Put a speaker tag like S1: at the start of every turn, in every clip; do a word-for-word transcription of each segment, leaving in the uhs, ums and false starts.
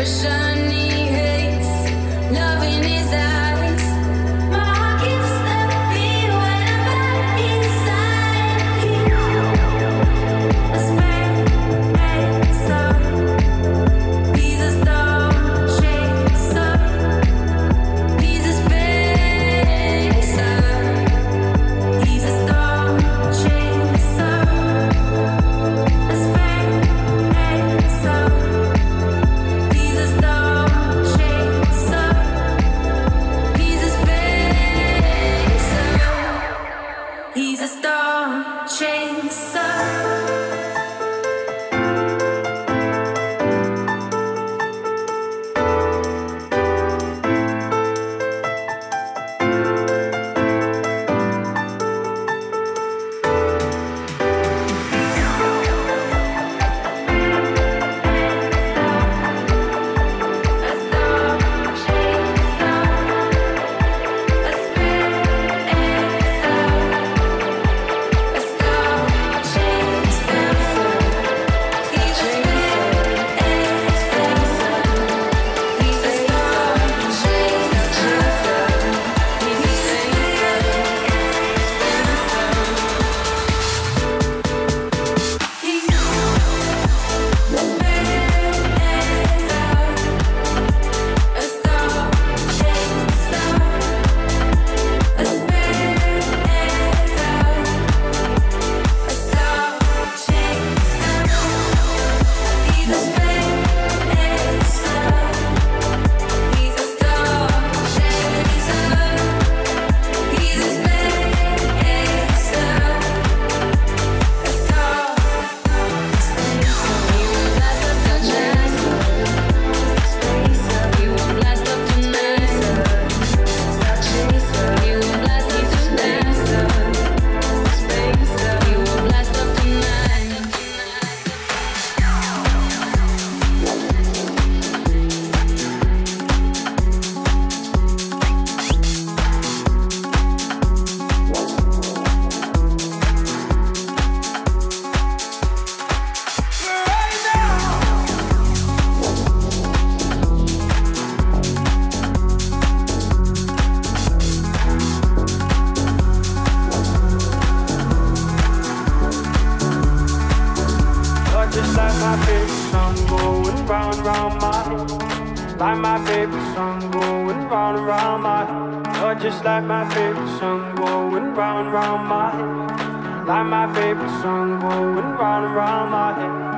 S1: Like my favorite song going round and round my head. You're just like my favorite song going round and round my head. Like my favorite song going round and round my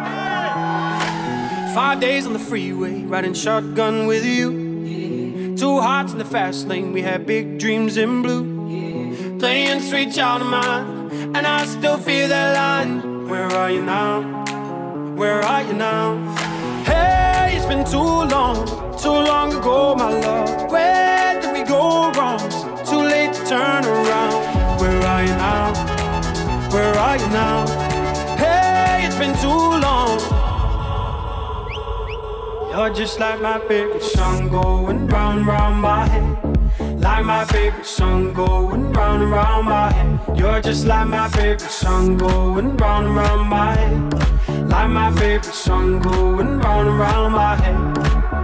S1: head. Five days on the freeway, riding shotgun with you. Two hearts in the fast lane, we had big dreams in blue. Playing sweet child of mine, and I still feel that line. Where are you now? Where are you now? Hey, it's been too long, too long ago, my love. Where did we go wrong? Too late to turn around. Where are you now? Where are you now? Hey, it's been too long. You're just like my favorite song going round, round my head. Like my favorite song going round and round my head. You're just like my favorite song going round and round my head. Like my favorite song going round and round my head.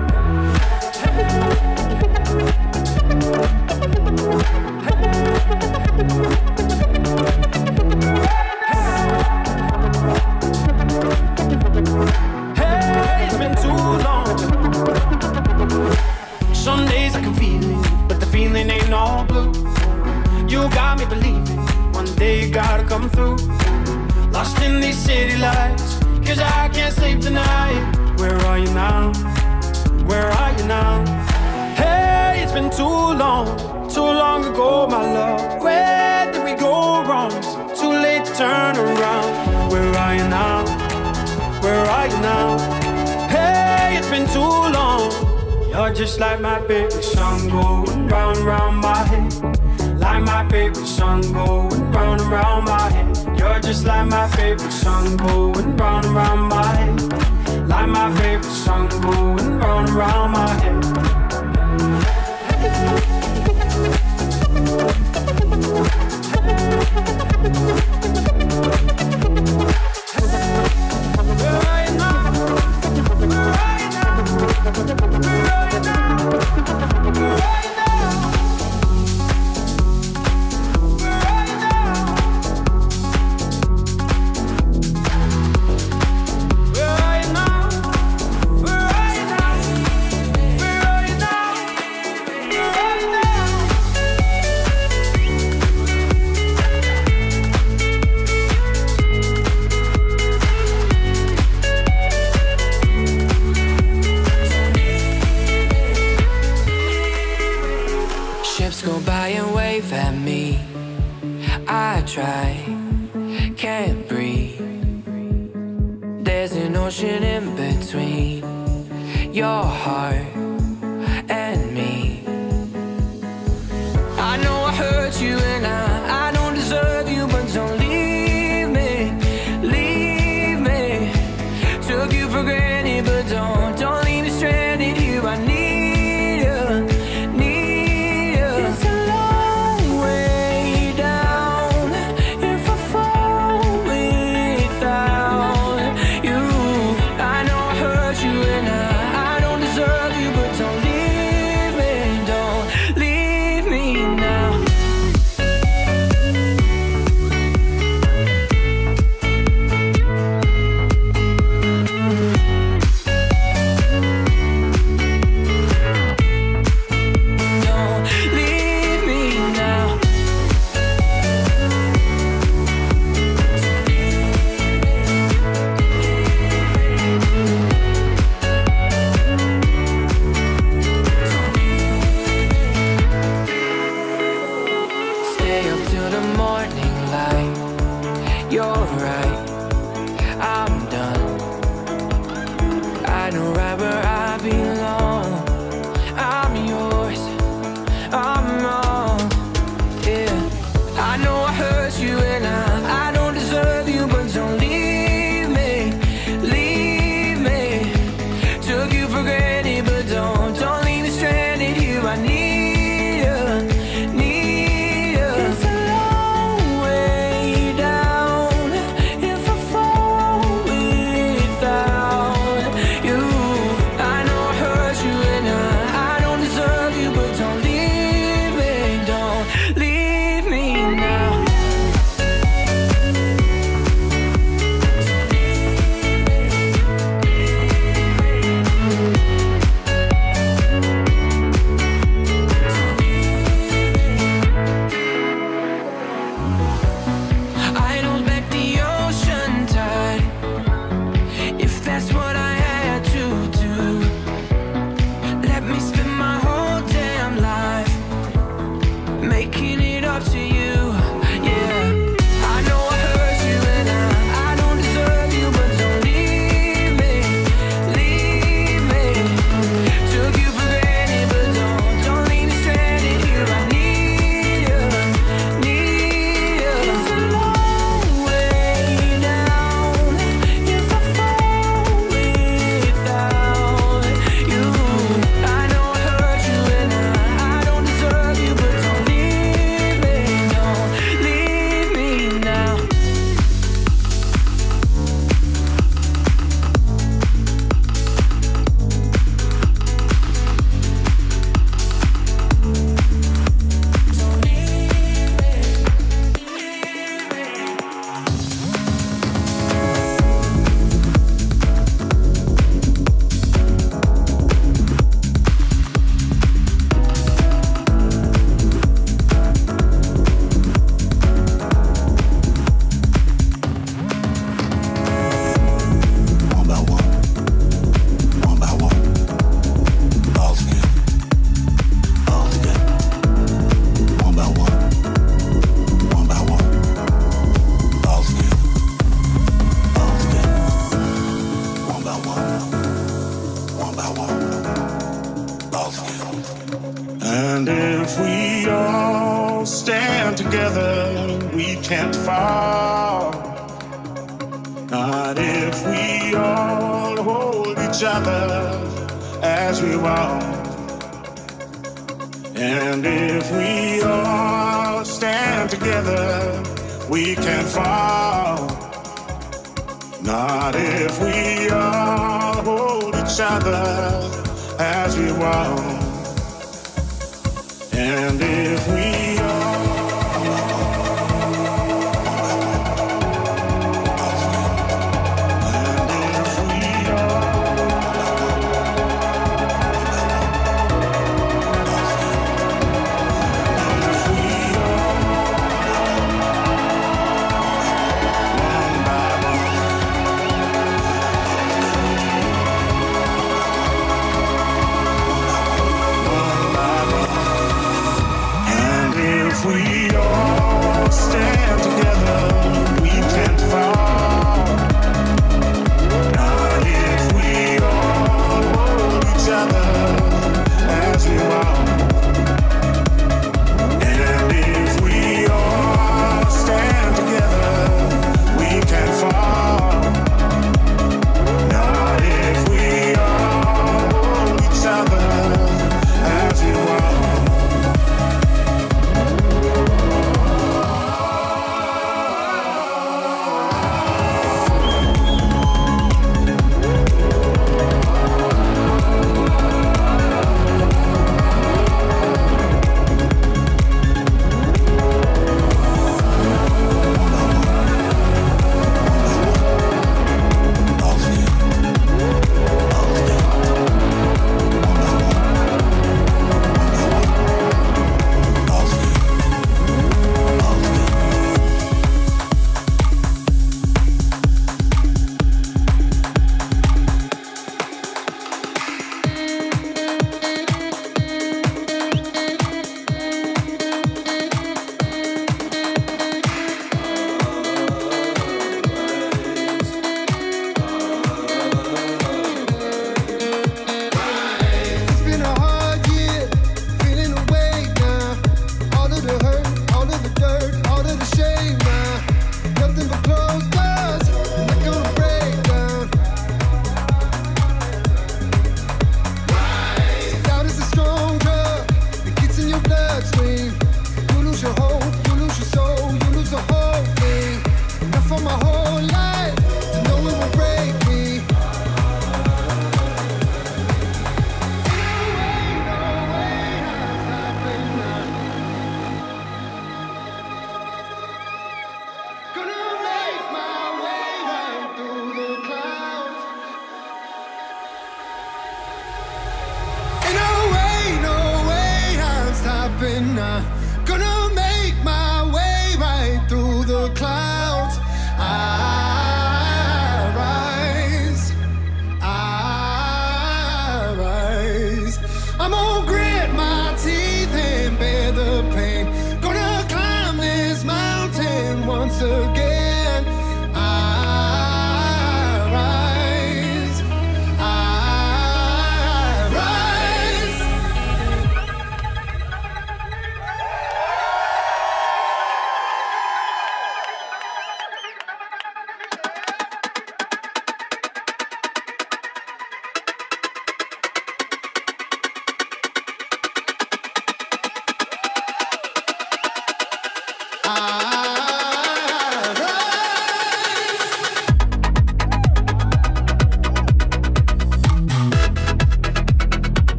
S1: Hey, it's been too long. Some days I can feel it, but the feeling ain't all blue. You got me believing one day you gotta come through. Lost in these city lights, cause I can't sleep tonight. Where are you now? Where are you now? Hey, it's been too long, too long ago, my love. Where did we go wrong? Too late to turn around. Where are you now? Where are you now? Hey, it's been too long. You're just like my favorite song going round and round my head. Like my favorite song going round and round my head. You're just like my favorite song going round and round my head. Like my favorite song going round and round my head. Where are you now? Where are you now?
S2: go by and wave at me. I try, can't breathe. There's an ocean in between your heart and me. I know I hurt you and I, I don't deserve you, but don't leave me, leave me. Took you for granted, but don't, don't leave me stranded here. I need you, need you. It's a long way down if I fall without you. I know I hurt you and I, I don't deserve you, but don't leave me, don't leave me now. You're right, I'm done. I know right where I belong. I'm yours, I'm wrong. Yeah, I know I hurt you and I, I don't deserve you, but don't leave me, leave me. Took you for granted, but don't, don't leave me stranded here. I need you, need you. It's a long way down if I fall without you. I know I hurt you and I, I don't deserve you, but don't leave me, don't leave me now. I don't back the ocean tide if that's what I had to do. Let me spend my whole damn life making it up to you. Yeah, I know I hurt you and I, I don't deserve you, but don't leave me, leave me. Took you for granted, but don't, don't leave me stranded here. I need you, need you. It's a long way down if I fall without you. I know I hurt you and I, I don't deserve you, but don't leave me, don't leave me now.
S3: One by one, one by one, all together, all together. One by one, one by one, all together, all together. One by one, one by one, all together. And if we all stand together, we can't fall. Not if we all hold each other as we walk. And if we all stand together, we can fall. Not if we all hold each other as we walk. And if we all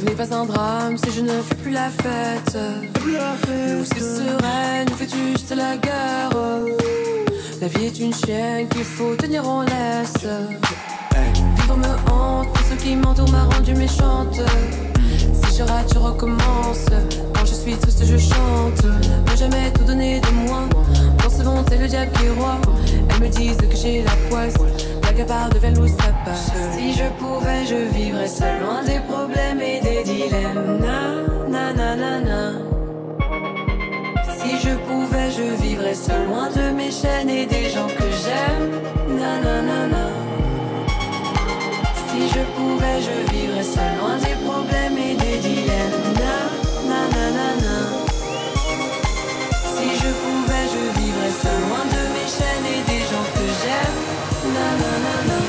S4: Ce n'est pas un drame si je ne fais plus la fête. Où c'est sereine, où fais-tu juste la guerre? La vie est une chienne qu'il faut tenir en laisse. Vivre me hante, tout ce qui m'entoure m'a rendu méchante. Si je rate, je recommence. Quand je suis triste, je chante. Ne jamais tout donner de moi. Dans ce monde, c'est le diable qui est roi. Elles me disent que j'ai la poisse. La gabarre de velours, ça passe. Si je pouvais, je vivrais seul, loin des problèmes et des dilemmes. Na, na, na, na, na. Si je pouvais, je vivrais seul, loin de mes chaînes et des gens que j'aime. Na, na, na, na. Si je pouvais, je vivrais seul, loin des problèmes et des dilemmes. Na, na, na, na, na. Si je pouvais, je vivrais seul, loin de mes chaînes et des gens que j'aime. Na, na, na, na.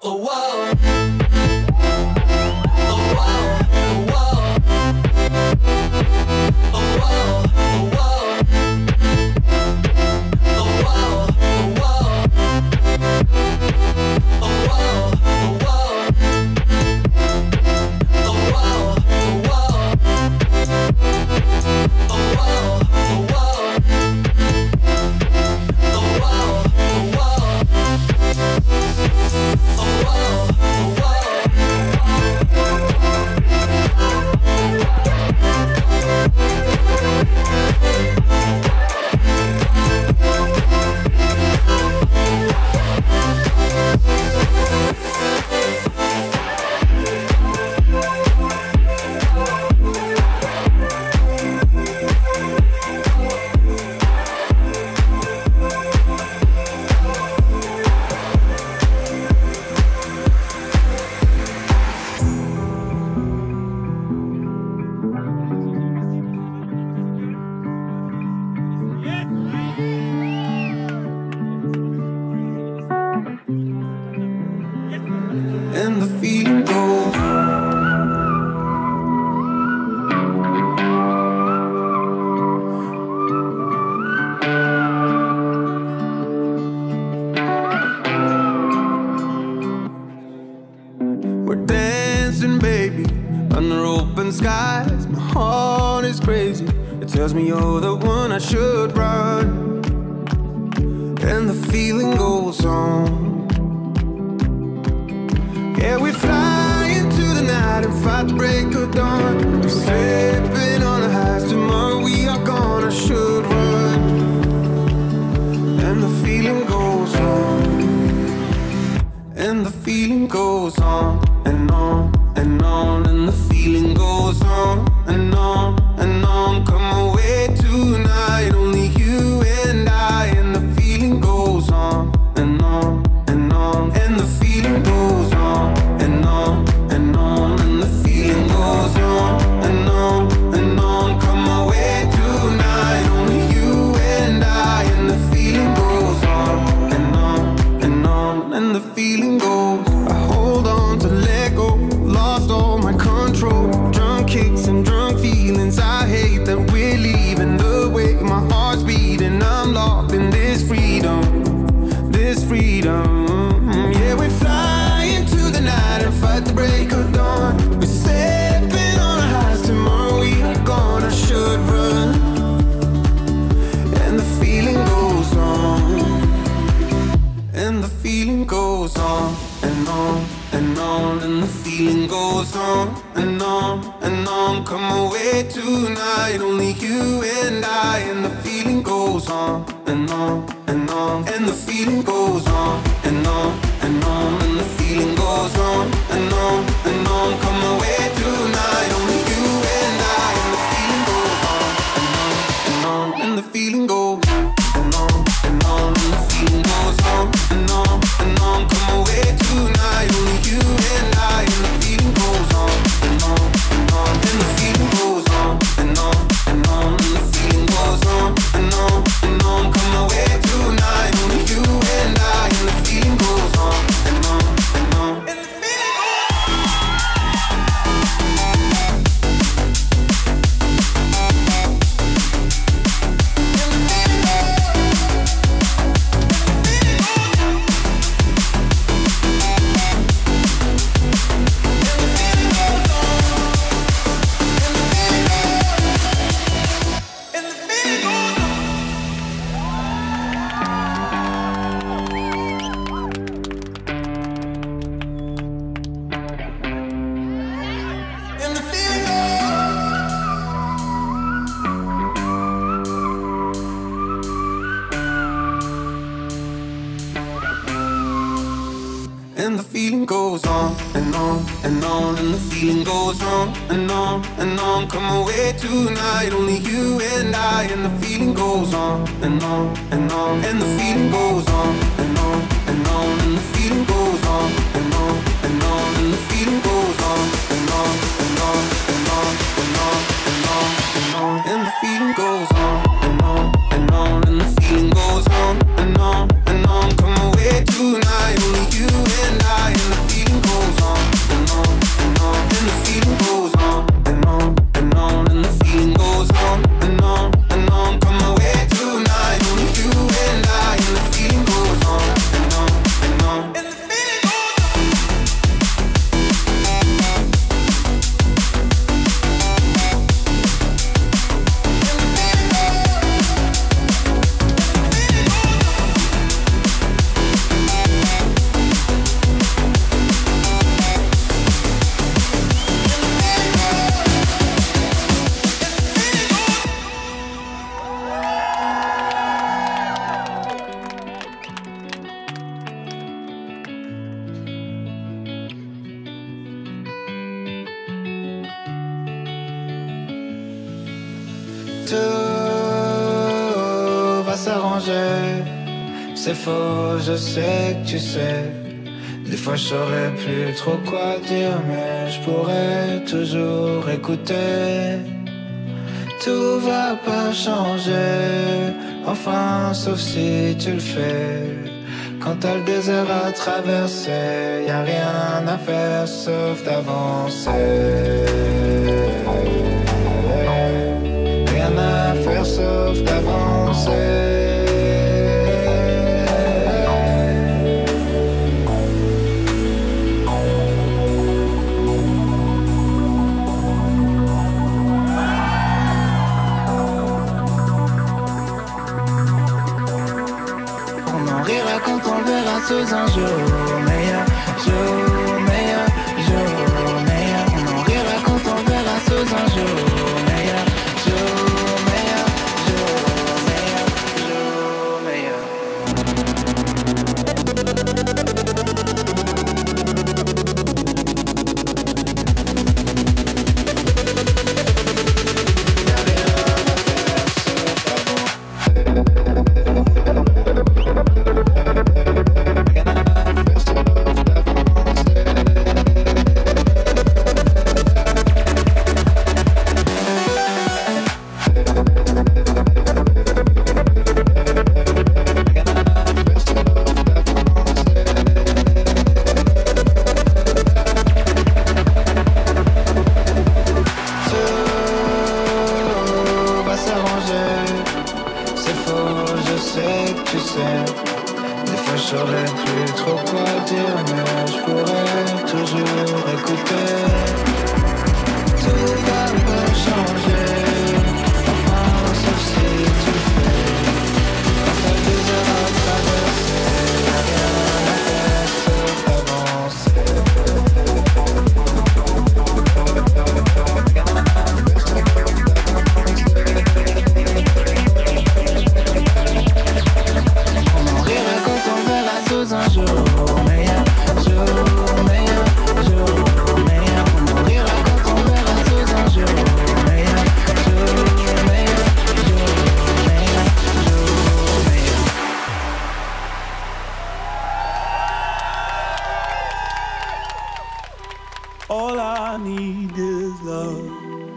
S5: Tells me you're the one I should run, and the feeling goes on. Yeah, we fly into the night and fight the break of dawn. We're slipping on the highs, tomorrow we are gonna should run, and the feeling goes on, and the feeling goes on and on and on, and the feeling goes on and on and on. Come away tonight, only you and I, and the feeling goes on and on and on, and the feeling goes on and on and on, and the feeling goes on and on and on. Come away tonight, only you and I, and the feeling goes on and on and on, and the feeling goes. I hold on to let go, lost all my control. Drunk kicks and drunk feelings, I hate that we're leaving. The way my heart's beating, I'm locked in this freedom, this freedom. Yeah, we fly into the night and fight the break of dawn. We're stepping on our highs, tomorrow we are gonna should run, and the feeling goes on, and the feeling goes on and on and on, and the feeling goes on and on and on. Come away tonight, only you and I, and the feeling goes on and on and on, and the feeling goes on and on and on, and the feeling goes on and on and on. Come away tonight, only you and I, and the feeling goes on and on and on, and the feeling goes and on and on, and the feeling goes on and on and on. Come away tonight, only you and I, and the feeling goes on and on and on, and the feeling goes on and on and on, and the feeling goes on and on and on. Come away tonight, only you and I, and the feeling goes on and on and on, and the feeling goes and the feeling goes on and on and on, and the feeling goes on and on and on. Come away tonight, only you and I, and the feeling goes on and on and on, and the feeling goes on and on and on, and the feeling goes on and on and on, and the feeling goes on and on and on and on and on and on and on, and the feeling goes on and on and on, and the feeling goes on and on and on. Come away tonight, only you and I, and the Tout va s'arranger. C'est faux, je sais que tu sais. Des fois je saurais plus trop quoi dire, mais je pourrais toujours écouter. Tout va pas changer, enfin sauf si tu le fais. Quand t'as le désert à traverser, y a rien à faire sauf d'avancer. Rien à faire sauf d'avancer. Quand on verra sous un jour meilleur, jour meilleur, jour meilleur. On en rira quand on verra sous un jour meilleur, jour meilleur, jour meilleur, jour meilleur. Y'a rien à faire sauf avancer.
S6: All I need is love.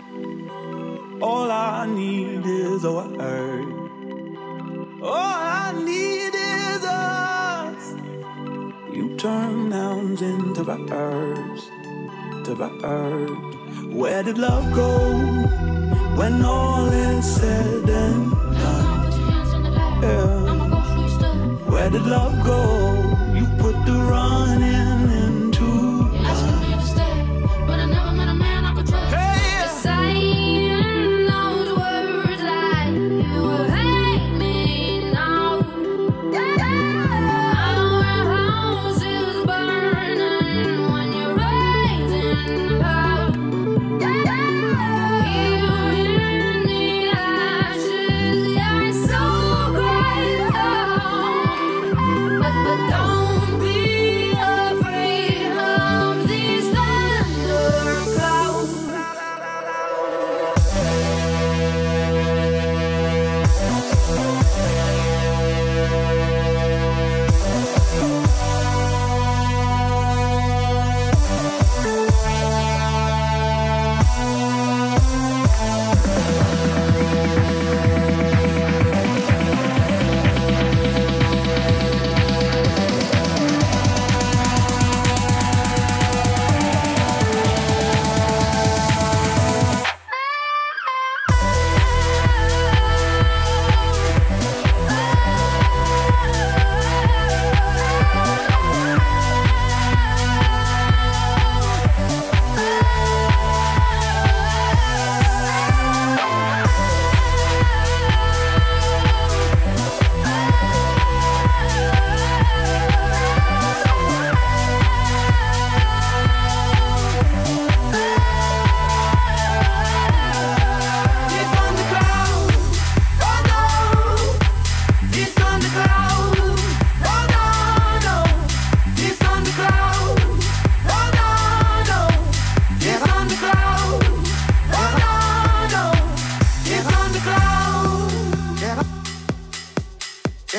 S6: All I need is a word. All I need is us. You turn nouns into verbs, to verbs. Where did love go when all is said and done? Yeah. Where did love go? You put the running into.
S7: But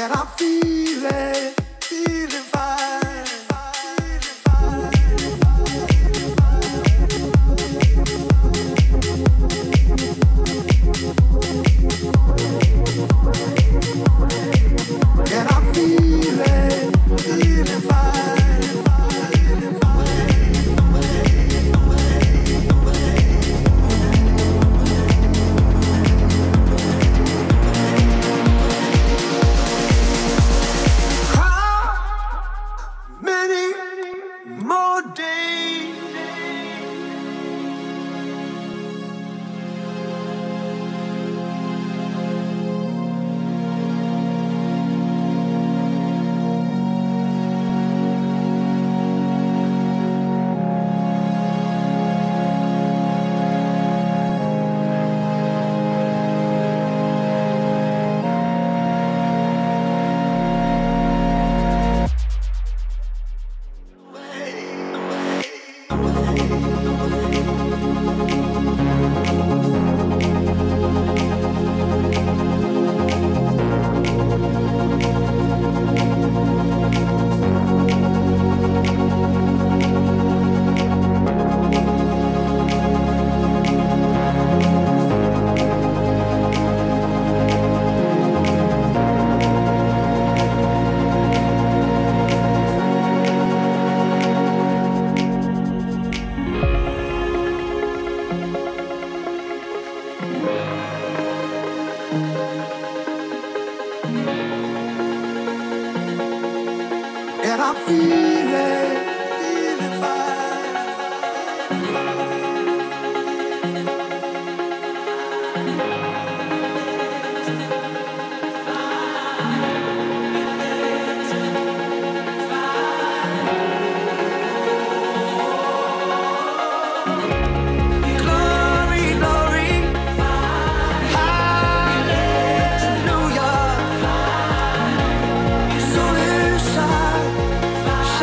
S5: And I'm feeling, feeling fine, feeling fine. And I'm feeling, feeling fine, feeling and I'm feeling, feeling fine, glory, glory, hallelujah. So inside.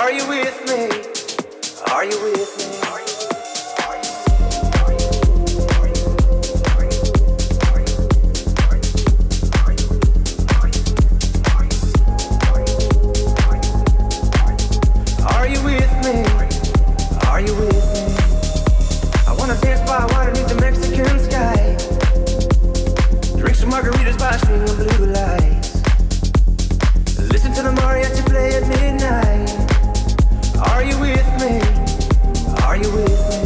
S5: Are you with me? Are you with me? Are you with me? Are you with me? I wanna dance by water beneath the Mexican sky. Drink some margaritas by a string of blue lights. Listen to the mariachi play at midnight. Are you with me? Are you with me?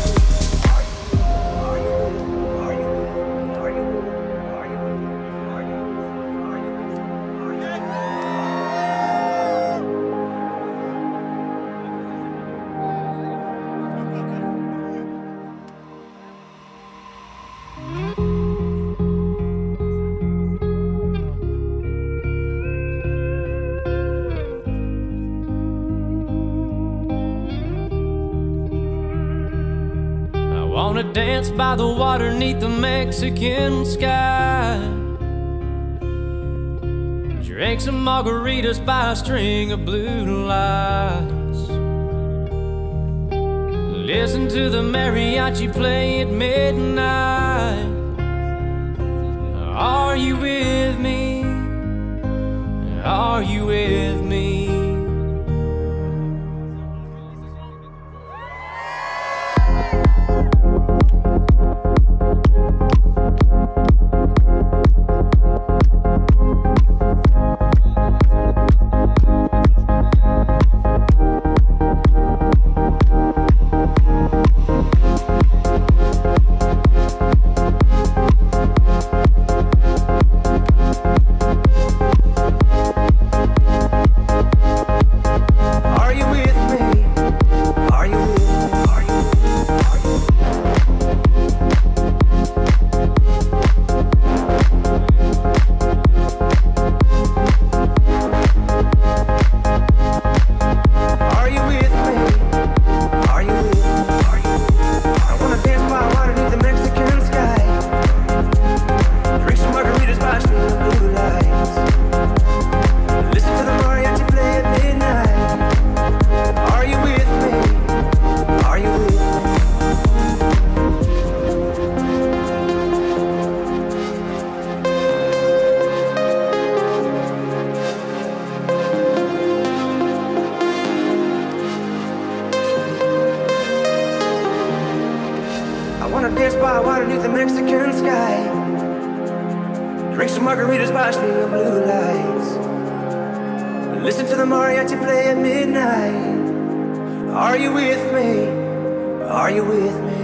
S7: Dance by the water neath the Mexican sky. Drink some margaritas by a string of blue lights. Listen to the mariachi play at midnight. Are you with me? Are you with me? Dance by water beneath the Mexican sky. Drink some margaritas by a string of blue lights. Listen to the mariachi play at midnight. Are you with me? Are you with me?